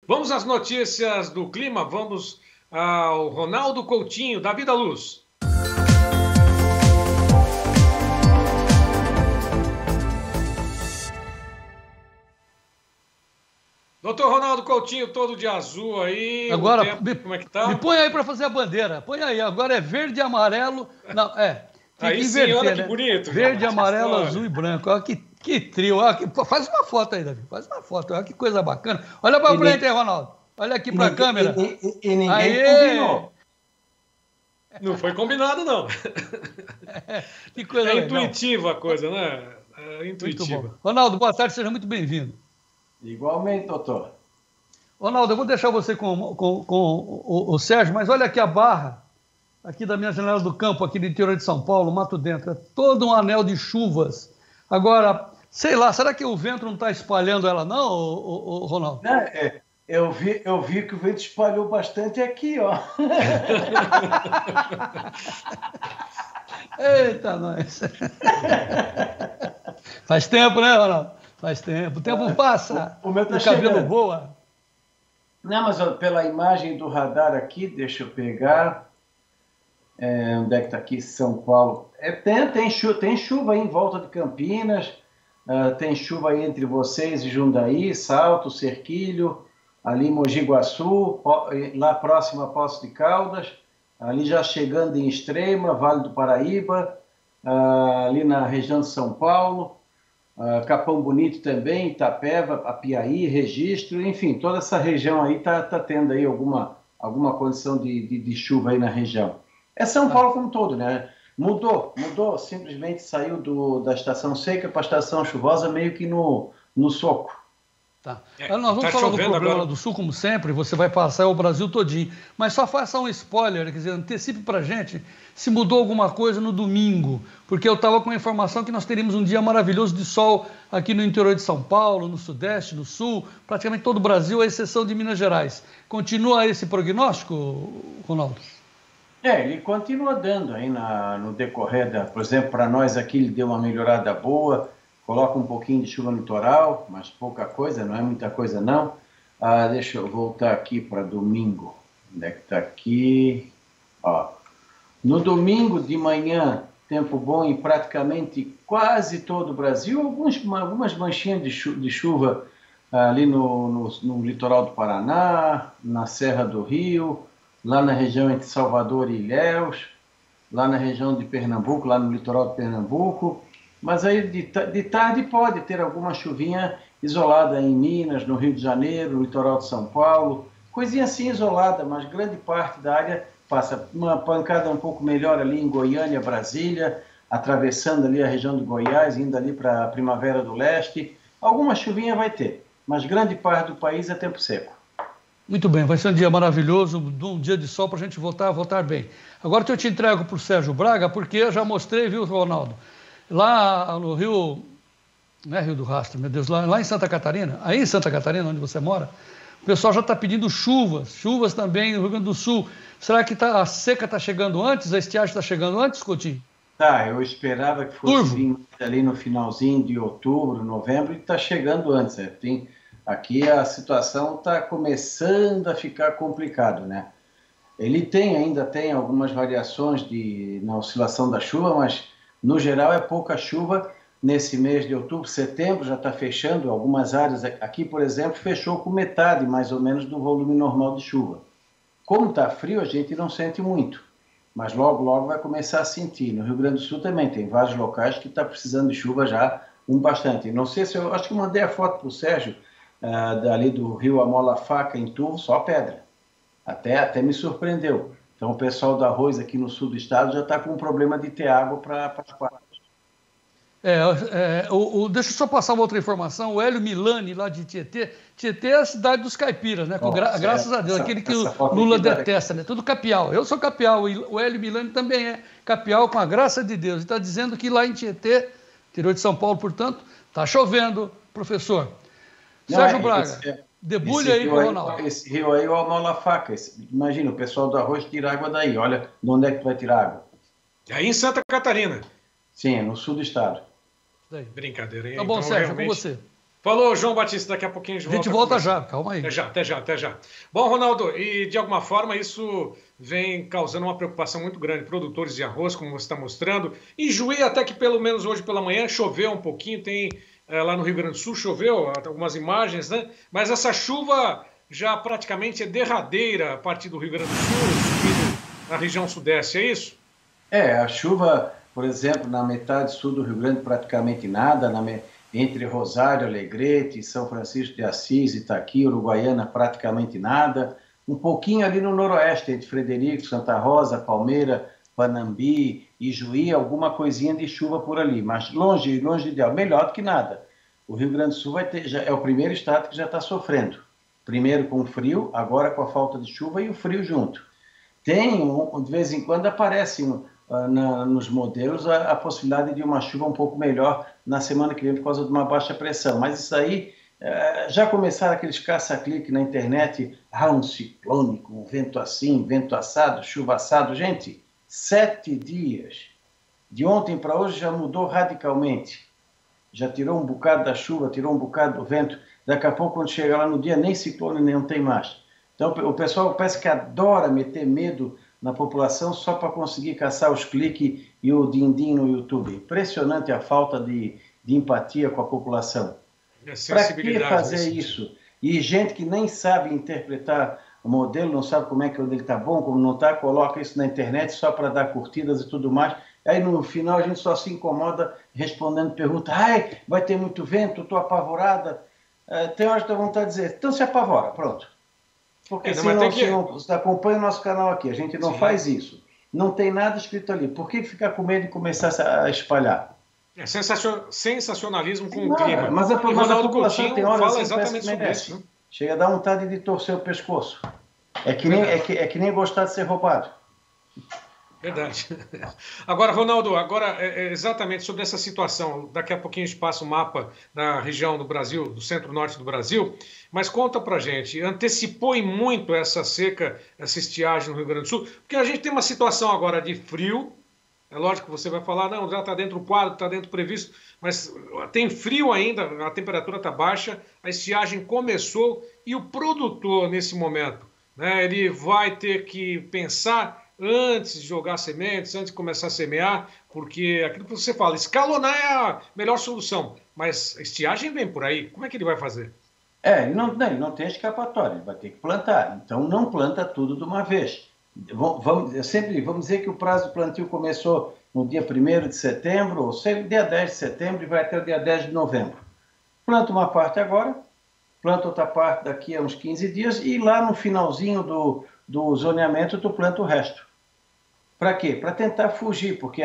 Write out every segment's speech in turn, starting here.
Vamos às notícias do clima, vamos ao Ronaldo Coutinho, da Vida Luz. Doutor Ronaldo Coutinho, todo de azul aí. Agora, como é que tá? Me põe aí para fazer a bandeira. Põe aí, agora é verde e amarelo. Não, tem aí que sim, inverter, olha né? que bonito. Verde, amarelo, azul e branco. Olha que trio. Olha, faz uma foto aí, Davi. Faz uma foto. Olha que coisa bacana. Olha para frente aí, Ronaldo. Olha aqui para a câmera. E ninguém combinou. Não foi combinado, não. Que coisa legal. Intuitiva a coisa, né? É intuitiva. Muito bom. Ronaldo, boa tarde, seja muito bem-vindo. Igualmente, doutor. Ronaldo, eu vou deixar você com o Sérgio, mas olha aqui a barra, aqui da minha janela do campo, aqui do interior de São Paulo, Mato Dentro, é todo um anel de chuvas. Agora, sei lá, será que o vento não está espalhando ela não, Ronaldo? Eu vi que o vento espalhou bastante aqui, ó. Eita, nós. Faz tempo, né, Ronaldo? Faz tempo. O tempo passa. O meu tá o cabelo chegando. voa. Não, mas ó, pela imagem do radar aqui, deixa eu pegar. Onde é que está aqui? São Paulo. Tem chuva aí em volta de Campinas. Tem chuva aí entre vocês e Jundiaí, Salto, Cerquilho, ali Mogi Guaçu, lá próximo a Poços de Caldas, ali já chegando em Extrema, Vale do Paraíba, ali na região de São Paulo, Capão Bonito também, Itapeva, Apiaí, Registro, enfim, toda essa região aí tá tendo aí alguma condição de chuva aí na região. É São Paulo como um todo, né? Mudou, simplesmente saiu da estação seca para a estação chuvosa meio que no soco. Tá. Nós vamos falar do problema agora do Sul, como sempre, você vai passar o Brasil todinho. Mas só faça um spoiler, quer dizer, antecipe pra gente se mudou alguma coisa no domingo, porque eu estava com a informação que nós teríamos um dia maravilhoso de sol aqui no interior de São Paulo, no Sudeste, no Sul, praticamente todo o Brasil, à exceção de Minas Gerais. Continua esse prognóstico, Ronaldo? Ele continua dando aí no decorrer por exemplo, para nós aqui ele deu uma melhorada boa, coloca um pouquinho de chuva no litoral, mas pouca coisa, não é muita coisa não. Deixa eu voltar aqui para domingo. Onde é que está aqui? No domingo de manhã, tempo bom em praticamente quase todo o Brasil, algumas manchinhas de chuva ali no litoral do Paraná, na Serra do Rio, lá na região entre Salvador e Ilhéus, lá na região de Pernambuco, lá no litoral de Pernambuco. Mas aí de tarde pode ter alguma chuvinha isolada em Minas, no Rio de Janeiro, no litoral de São Paulo. Coisinha assim isolada, mas grande parte da área passa. Uma pancada um pouco melhor ali em Goiânia, Brasília, atravessando ali a região de Goiás, indo ali para a Primavera do Leste. Alguma chuvinha vai ter, mas grande parte do país é tempo seco. Muito bem, vai ser um dia maravilhoso, um dia de sol para a gente voltar bem. Agora eu te entrego para o Sérgio Braga, porque eu já mostrei, viu, Ronaldo? Lá no Rio, não é Rio do Rastro, meu Deus, lá em Santa Catarina, aí em Santa Catarina, onde você mora, o pessoal já está pedindo chuvas também no Rio Grande do Sul. Será que a seca está chegando antes, a estiagem está chegando antes, Coutinho? Eu esperava que fosse vir ali no finalzinho de outubro, novembro, e está chegando antes. Aqui a situação está começando a ficar complicado, né? Ele ainda tem algumas variações na oscilação da chuva, mas no geral é pouca chuva. Nesse mês de outubro, setembro já está fechando. Algumas áreas aqui, por exemplo, fechou com metade mais ou menos do volume normal de chuva. Como está frio, a gente não sente muito, mas logo vai começar a sentir. No Rio Grande do Sul também tem vários locais que está precisando de chuva já bastante. Não sei se acho que mandei a foto para o Sérgio, dali do rio Amola Faca, em Turvo, só pedra. Até me surpreendeu. Então o pessoal do arroz aqui no sul do estado já está com um problema de ter água para as quadras. Deixa eu só passar uma outra informação. O Hélio Milani, lá de Tietê. Tietê é a cidade dos caipiras, né? Graças a Deus, aquele que o Lula detesta, né? Tudo capial. Eu sou capial, e o Hélio Milani também é capial, com a graça de Deus. Ele está dizendo que lá em Tietê, interior de São Paulo, portanto, está chovendo, professor. Sérgio Braga, debulha aí com o Ronaldo. Esse rio aí é o Amola Faca. Imagina, o pessoal do arroz tira água daí. Olha de onde é que tu vai tirar água. Aí em Santa Catarina. Sim, no sul do estado. Brincadeira. Tá bom, então, Sérgio, realmente... com você. Falou, João Batista, daqui a pouquinho a gente volta já, calma aí. Até já. Bom, Ronaldo, e de alguma forma isso vem causando uma preocupação muito grande. Produtores de arroz, como você está mostrando. Em Juí, até que pelo menos hoje pela manhã, choveu um pouquinho, tem lá no Rio Grande do Sul, choveu, algumas imagens, né? Mas essa chuva já praticamente é derradeira a partir do Rio Grande do Sul, na região sudeste, é isso? A chuva, por exemplo, na metade sul do Rio Grande praticamente nada, entre Rosário, Alegrete, São Francisco de Assis, Itaqui, Uruguaiana, praticamente nada. Um pouquinho ali no noroeste, entre Frederico, Santa Rosa, Palmeira, Panambi, Ijuí, alguma coisinha de chuva por ali, mas longe de ideal, melhor do que nada. O Rio Grande do Sul é o primeiro estado que já está sofrendo. Primeiro com o frio, agora com a falta de chuva e o frio junto. De vez em quando aparece nos modelos a possibilidade de uma chuva um pouco melhor na semana que vem por causa de uma baixa pressão. Mas isso aí, já começaram aqueles caça-clique na internet, um ciclone com vento assim, vento assado, chuva assado. Gente, 7 dias. De ontem para hoje já mudou radicalmente. Já tirou um bocado da chuva, tirou um bocado do vento. Daqui a pouco, quando chega lá no dia, nem ciclone nem tem mais. Então, o pessoal parece que adora meter medo na população só para conseguir caçar os cliques e o din-din no YouTube. Impressionante a falta de empatia com a população. Para que fazer isso? E gente que nem sabe interpretar o modelo, não sabe como é que ele está bom, como não está, coloca isso na internet só para dar curtidas e tudo mais. Aí no final a gente só se incomoda respondendo perguntas. Vai ter muito vento, estou apavorada. Tem hora que dá vontade de dizer, então se apavora, pronto. Porque se você acompanha o nosso canal aqui, a gente não faz isso. Não tem nada escrito ali. Por que ficar com medo de começar a espalhar? É sensacionalismo com o clima. Mas a população Coutinho tem horas fala exatamente sobre isso. Né? Chega a dar vontade de torcer o pescoço. É que nem gostar de ser roubado. Verdade. Agora, Ronaldo, exatamente sobre essa situação. Daqui a pouquinho a gente passa o mapa da região do Brasil, do centro-norte do Brasil, mas conta pra gente, antecipou em muito essa seca, essa estiagem no Rio Grande do Sul? Porque a gente tem uma situação agora de frio, é lógico que você vai falar, não, já está dentro do quadro, está dentro do previsto, mas tem frio ainda, a temperatura está baixa, a estiagem começou e o produtor, nesse momento, né, ele vai ter que pensar antes de jogar sementes, antes de começar a semear, porque aquilo que você fala, escalonar é a melhor solução, mas a estiagem vem por aí, como é que ele vai fazer? Ele não tem escapatória, ele vai ter que plantar, então não planta tudo de uma vez. Vamos dizer que o prazo do plantio começou no dia 1º de setembro, ou seja, dia 10 de setembro e vai até o dia 10 de novembro. Planta uma parte agora, planta outra parte daqui a uns 15 dias e lá no finalzinho do zoneamento tu planta o resto. Para quê? Para tentar fugir, porque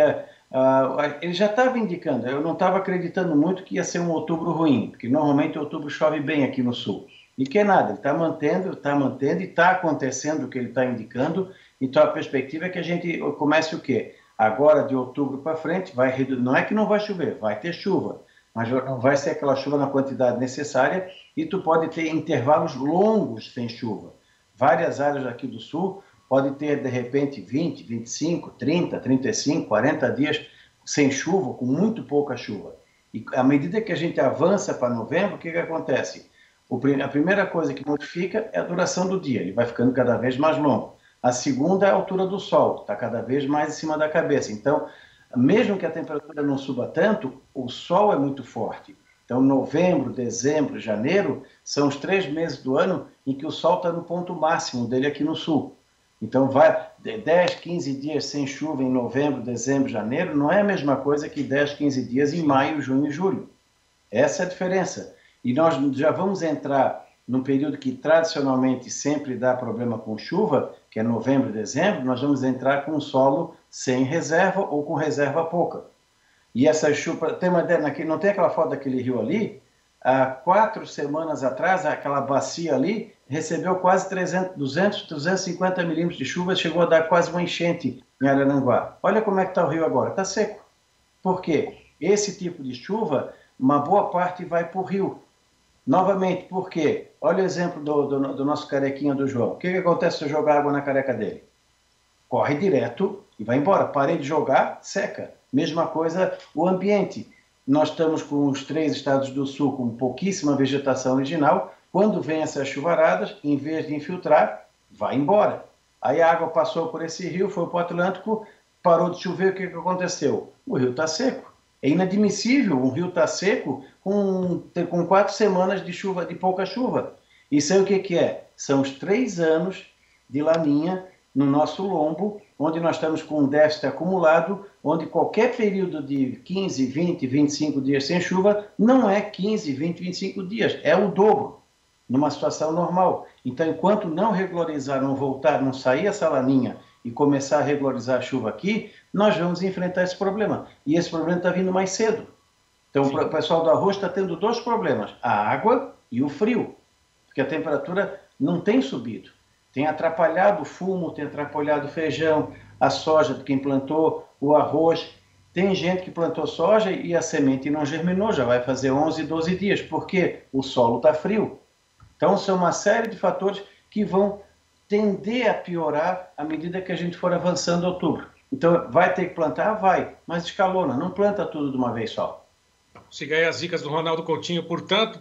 ele já estava indicando, eu não estava acreditando muito que ia ser um outubro ruim, porque normalmente outubro chove bem aqui no sul. E que nada, ele está mantendo e está acontecendo o que ele está indicando, então a perspectiva é que a gente comece o quê? Agora de outubro para frente, não é que não vai chover, vai ter chuva, mas não vai ser aquela chuva na quantidade necessária e tu pode ter intervalos longos sem chuva. Várias áreas aqui do sul pode ter, de repente, 20, 25, 30, 35, 40 dias sem chuva, com muito pouca chuva. E à medida que a gente avança para novembro, o que acontece? A primeira coisa que modifica é a duração do dia, ele vai ficando cada vez mais longo. A segunda é a altura do sol, está cada vez mais em cima da cabeça. Então, mesmo que a temperatura não suba tanto, o sol é muito forte. Então, novembro, dezembro, janeiro, são os 3 meses do ano em que o sol está no ponto máximo dele aqui no sul. Então, vai 10, 15 dias sem chuva em novembro, dezembro, janeiro, não é a mesma coisa que 10, 15 dias em maio, junho e julho. Essa é a diferença. E nós já vamos entrar num período que tradicionalmente sempre dá problema com chuva, que é novembro e dezembro, nós vamos entrar com um solo sem reserva ou com reserva pouca. E essa chuva, tem uma ideia, não tem aquela foto daquele rio ali? Há 4 semanas atrás, aquela bacia ali recebeu quase 250 milímetros de chuva, chegou a dar quase uma enchente em Araranguá. Olha como é que está o rio agora, está seco. Por quê? Esse tipo de chuva, uma boa parte vai para o rio. Novamente, por quê? Olha o exemplo do nosso carequinha do João. O que acontece se eu jogar água na careca dele? Corre direto e vai embora. Parei de jogar, seca. Mesma coisa o ambiente. nós estamos com os 3 estados do sul com pouquíssima vegetação original. Quando vem essas chuvaradas, em vez de infiltrar, vai embora. Aí a água passou por esse rio, foi para o Atlântico, parou de chover, o que aconteceu? O rio está seco. É inadmissível um rio estar seco com 4 semanas de chuva, de pouca chuva. Isso aí o que é? São os 3 anos de laninha no nosso lombo, onde nós estamos com um déficit acumulado, onde qualquer período de 15, 20, 25 dias sem chuva não é 15, 20, 25 dias, é o dobro, numa situação normal. Então, enquanto não regularizar, não voltar, não sair essa laninha e começar a regularizar a chuva aqui, nós vamos enfrentar esse problema. E esse problema está vindo mais cedo. Então, o pessoal do arroz está tendo 2 problemas, a água e o frio, porque a temperatura não tem subido. Tem atrapalhado o fumo, tem atrapalhado o feijão, a soja de quem plantou, o arroz. Tem gente que plantou soja e a semente não germinou, já vai fazer 11, 12 dias, porque o solo está frio. Então, são uma série de fatores que vão tender a piorar à medida que a gente for avançando em outubro. Então, vai ter que plantar? Vai, mas escalona, não planta tudo de uma vez só. Siga aí as dicas do Ronaldo Coutinho. Portanto,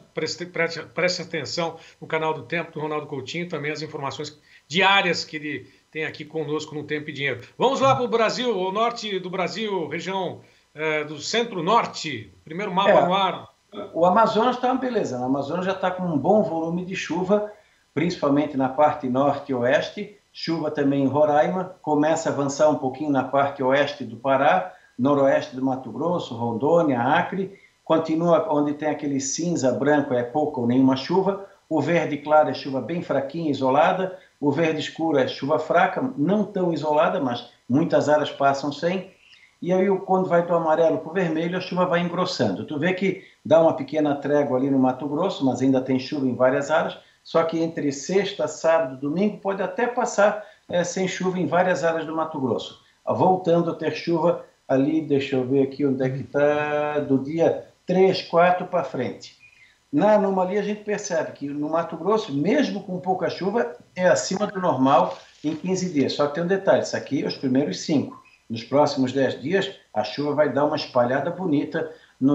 preste atenção no canal do Tempo do Ronaldo Coutinho, também as informações diárias que ele tem aqui conosco no Tempo e Dinheiro. Vamos lá para o Brasil, o norte do Brasil, região do centro-norte. Primeiro mapa no ar. O Amazonas está uma beleza. O Amazonas já está com um bom volume de chuva, principalmente na parte norte e oeste. Chuva também em Roraima. Começa a avançar um pouquinho na parte oeste do Pará, noroeste do Mato Grosso, Rondônia, Acre. Continua onde tem aquele cinza branco, é pouca ou nenhuma chuva. O verde claro é chuva bem fraquinha, isolada. O verde escuro é chuva fraca, não tão isolada, mas muitas áreas passam sem. E aí, quando vai do amarelo para o vermelho, a chuva vai engrossando. Tu vê que dá uma pequena trégua ali no Mato Grosso, mas ainda tem chuva em várias áreas. Só que entre sexta, sábado e domingo pode até passar sem chuva em várias áreas do Mato Grosso. Voltando a ter chuva ali, deixa eu ver aqui onde é que está, do dia 3, 4 para frente. Na anomalia a gente percebe que no Mato Grosso, mesmo com pouca chuva, é acima do normal em 15 dias. Só que tem um detalhe, isso aqui é os primeiros 5. Nos próximos 10 dias, a chuva vai dar uma espalhada bonita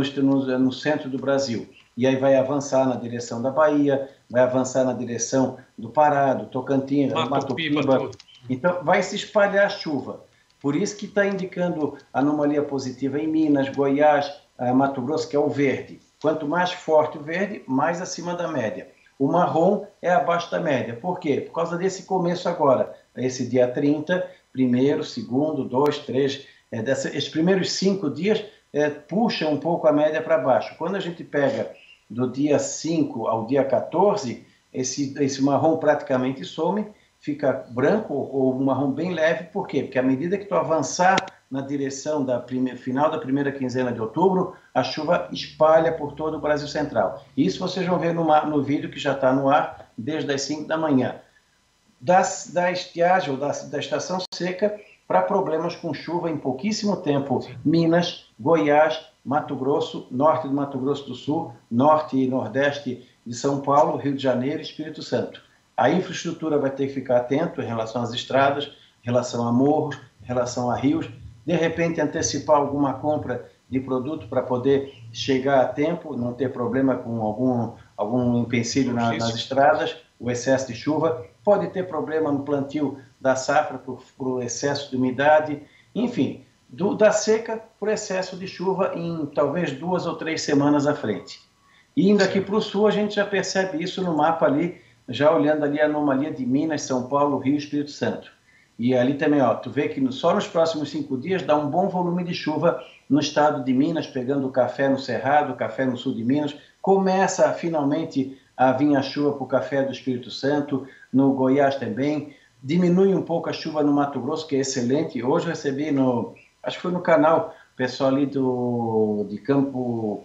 no centro do Brasil. E aí vai avançar na direção da Bahia, vai avançar na direção do Pará, do Tocantins, do Mato Piba. Então vai se espalhar a chuva. Por isso que está indicando anomalia positiva em Minas, Goiás, Mato Grosso, que é o verde. Quanto mais forte o verde, mais acima da média. O marrom é abaixo da média. Por quê? Por causa desse começo agora. Esse dia 30, primeiro, segundo, 2, 3, esses primeiros 5 dias puxam um pouco a média para baixo. Quando a gente pega do dia 5 ao dia 14, esse marrom praticamente some, fica branco ou um marrom bem leve. Por quê? Porque à medida que tu avançar na direção da final da primeira quinzena de outubro, a chuva espalha por todo o Brasil Central. Isso vocês vão ver no vídeo que já está no ar desde as 5 da manhã. Da estiagem ou da estação seca para problemas com chuva em pouquíssimo tempo. Minas, Goiás, Mato Grosso, norte do Mato Grosso do Sul, norte e nordeste de São Paulo, Rio de Janeiro e Espírito Santo. A infraestrutura vai ter que ficar atento em relação às estradas, em relação a morros, em relação a rios. De repente, antecipar alguma compra de produto para poder chegar a tempo, não ter problema com algum empecilho nas estradas, o excesso de chuva. Pode ter problema no plantio da safra por excesso de umidade. Enfim, da seca por excesso de chuva em talvez 2 ou 3 semanas à frente. E indo aqui para o sul, a gente já percebe isso no mapa ali, já olhando ali a anomalia de Minas, São Paulo, Rio e Espírito Santo. E ali também, ó, tu vê que só nos próximos 5 dias dá um bom volume de chuva no estado de Minas, pegando o café no Cerrado, o café no sul de Minas. Começa finalmente a vir a chuva para o café do Espírito Santo, no Goiás também. Diminui um pouco a chuva no Mato Grosso, que é excelente. Hoje eu recebi, acho que foi no canal, pessoal ali de Campo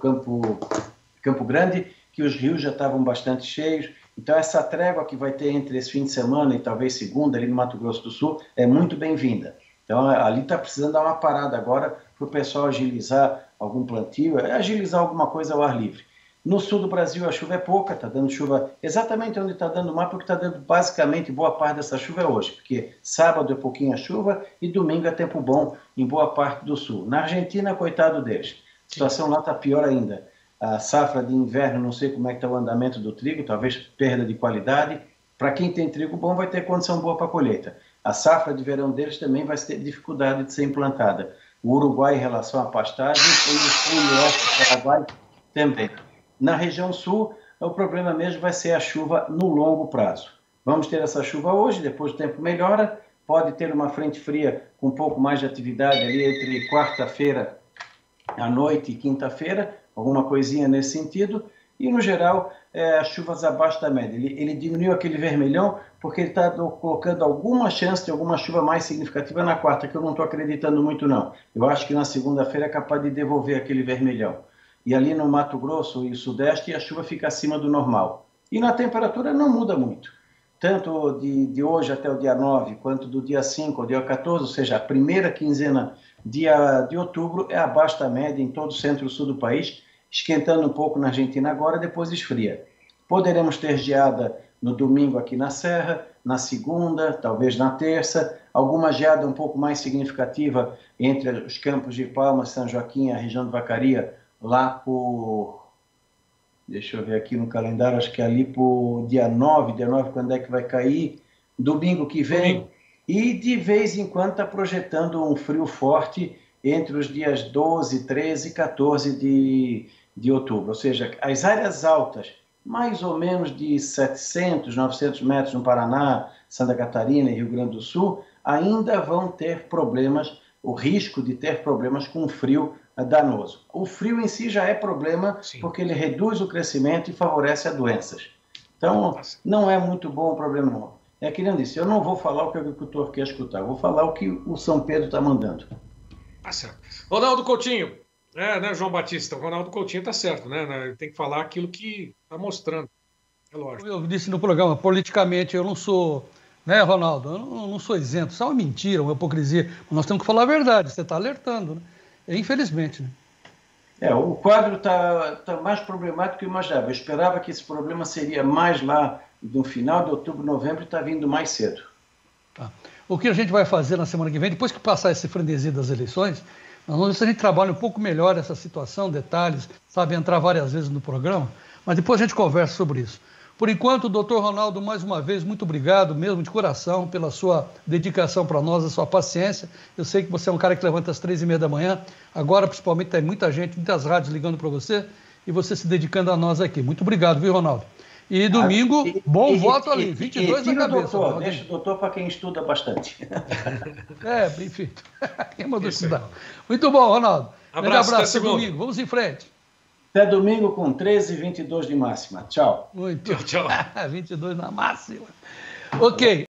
Grande, que os rios já estavam bastante cheios. Então, essa trégua que vai ter entre esse fim de semana e talvez segunda, ali no Mato Grosso do Sul, é muito bem-vinda. Então, ali está precisando dar uma parada agora para o pessoal agilizar algum plantio, agilizar alguma coisa ao ar livre. No sul do Brasil, a chuva é pouca, está dando chuva exatamente onde está dando o mapa, porque está dando basicamente boa parte dessa chuva é hoje, porque sábado é pouquinha chuva e domingo é tempo bom em boa parte do sul. Na Argentina, coitado deles. situação lá está pior ainda. A safra de inverno, não sei como é que está o andamento do trigo, talvez perda de qualidade. Para quem tem trigo bom, vai ter condição boa para a colheita. A safra de verão deles também vai ter dificuldade de ser implantada. O Uruguai, em relação à pastagem, e o sul e oeste do Paraguai também. Na região sul, o problema mesmo vai ser a chuva no longo prazo. Vamos ter essa chuva hoje, depois o tempo melhora, pode ter uma frente fria com um pouco mais de atividade ali entre quarta-feira à noite e quinta-feira, alguma coisinha nesse sentido, e no geral, as chuvas abaixo da média. Ele diminuiu aquele vermelhão porque ele está colocando alguma chance de alguma chuva mais significativa na quarta, que eu não estou acreditando muito não. Eu acho que na segunda-feira é capaz de devolver aquele vermelhão. E ali no Mato Grosso e Sudeste, a chuva fica acima do normal. E na temperatura não muda muito. Tanto de hoje até o dia 9, quanto do dia 5 ao dia 14, ou seja, a primeira quinzena de outubro é abaixo da média em todo o centro e sul do país, esquentando um pouco na Argentina agora, depois esfria. Poderemos ter geada no domingo aqui na Serra, na segunda, talvez na terça, alguma geada um pouco mais significativa entre os campos de Palmas, São Joaquim e a região de Vacaria, lá por... Deixa eu ver aqui no calendário, acho que é ali por dia 9, quando é que vai cair? Domingo que vem. E de vez em quando está projetando um frio forte entre os dias 12, 13 e 14 de outubro. Ou seja, as áreas altas, mais ou menos de 700, 900 metros no Paraná, Santa Catarina e Rio Grande do Sul, ainda vão ter problemas, o risco de ter problemas com frio danoso. O frio em si já é problema, sim, porque ele reduz o crescimento e favorece as doenças. Então, não é muito bom o problema não. É que nem eu disse, eu não vou falar o que o agricultor quer escutar, eu vou falar o que o São Pedro está mandando. Tá certo. Ronaldo Coutinho, né, João Batista, o Ronaldo Coutinho está certo, né? Ele tem que falar aquilo que está mostrando. É lógico. Eu disse no programa, politicamente eu não sou, né, Ronaldo? Eu não sou isento, isso é uma mentira, uma hipocrisia. Nós temos que falar a verdade, você está alertando, né? Infelizmente, né? O quadro tá mais problemático que eu imaginava. Eu esperava que esse problema seria mais lá no final de outubro, novembro, e está vindo mais cedo. Tá. O que a gente vai fazer na semana que vem, depois que passar esse frenesi das eleições, nós vamos ver se a gente trabalha um pouco melhor essa situação, detalhes, sabe, entrar várias vezes no programa, mas depois a gente conversa sobre isso. Por enquanto, doutor Ronaldo, mais uma vez, muito obrigado mesmo de coração pela sua dedicação para nós, a sua paciência. Eu sei que você é um cara que levanta às 3h30 da manhã, agora principalmente tem muita gente, muitas rádios ligando para você e você se dedicando a nós aqui. Muito obrigado, viu, Ronaldo? E domingo, bom voto ali, 22 na cabeça. Doutor, deixa o doutor para quem estuda bastante. Bem feito. Quem mandou estudar. Muito bom, Ronaldo. Abraço, até domingo. Vamos em frente. Até domingo com 13 e 22 de máxima. Tchau. Muito. Tchau. 22 na máxima. Ok.